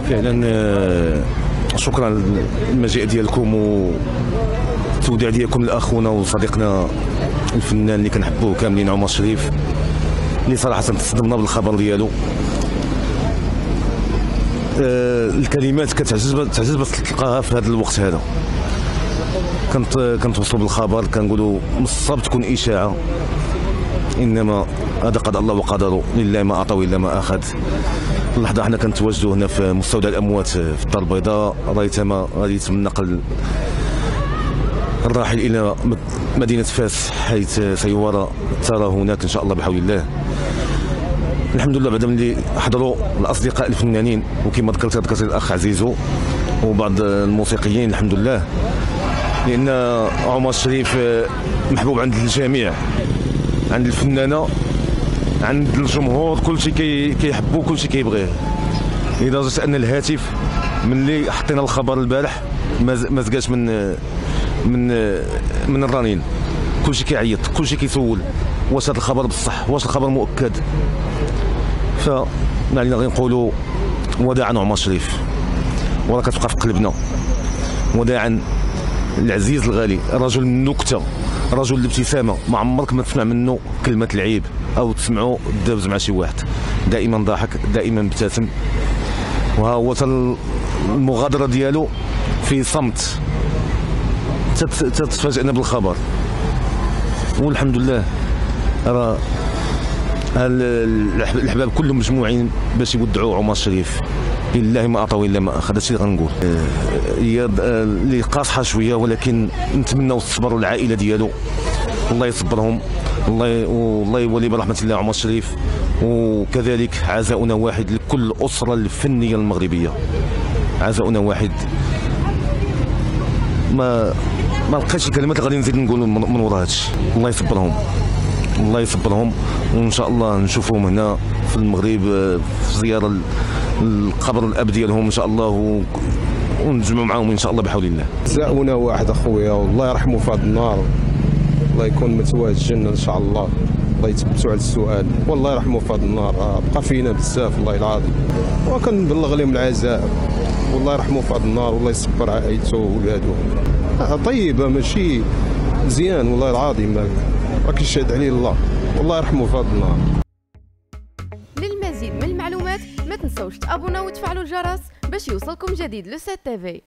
فعلا شكرا للمجيء ديالكم والتوديع ديالكم لاخونا وصديقنا الفنان اللي كنحبوه كاملين عمر شريف، اللي صراحه تصدمنا بالخبر ديالو. الكلمات كتعجز باش تلقاها في هذا الوقت هذا. كنتوصلوا بالخبر كنقولوا مصاب تكون اشاعه، انما هذا قضاء الله وقدره، لله ما اعطى والا ما اخذ. اللحظه حنا كنتواجدوا هنا في مستودع الاموات في الدار البيضاء، ريثما غادي يتم نقل الراحل الى مدينه فاس حيث سيورى ترى هناك ان شاء الله بحول الله. الحمد لله بعد ملي حضروا الاصدقاء الفنانين وكما ذكرت الاخ عزيزو وبعض الموسيقيين، الحمد لله، لان عمر الشريف محبوب عند الجميع، عند الفنانه، عند الجمهور، كل شيء كيحبوه، كل شيء كيبغيه، لدرجه ان الهاتف ملي حطينا الخبر البارح ما زقاش من الرنين. كل شيء كيعيط، كل شيء كيسول واش هذا الخبر بصح، واش الخبر مؤكد. فما علينا غير نقولوا وداعا عمر الشريف، وراه كتبقى في قلبنا. وداعا العزيز الغالي، رجل النكته، رجل الابتسامه، ما عمرك ما تسمع منه كلمه العيب او تسمعه دابز مع شي واحد، دائما ضاحك، دائما مبتسم. وها هو المغادره ديالو في صمت، تتفاجئنا بالخبر. والحمد لله راه الاحباب كلهم مجموعين باش يودعوا عمر الشريف، لله ما اعطى والا ما اخذ. هادشي اللي غنقول. هي اللي قاصحه شويه، ولكن نتمنوا الصبر والعائله ديالو، الله يصبرهم، والله يولي برحمه الله عمر الشريف. وكذلك عزاؤنا واحد لكل الاسره الفنيه المغربيه، عزاؤنا واحد. ما لقيتش الكلمات اللي غادي نزيد نقول من وراء هادشي. الله يصبرهم، الله يصبرهم، وان شاء الله نشوفهم هنا في المغرب في زياره القبر الاب ديالهم ان شاء الله، ونجمعوا معاهم ان شاء الله بحول الله. عزاؤنا واحد اخويا، والله يرحمه في هذا النهار، الله يكون مثواه الجنه ان شاء الله. الله يثبتوا على السؤال، والله يرحمه في هذا النهار، بقى فينا بزاف والله العظيم، وكنبلغ لهم العزاء، والله يرحمه في هذا النهار، والله يصبر عائلته وولادو. طيبه ماشي مزيان والله العظيم، راه كيشهد عليه الله، والله يرحمه في هذا النهار. للمزيد من المعلومات ما تنسوش تابوناو وتفعلوا الجرس باش يوصلكم جديد لو 7 تي في.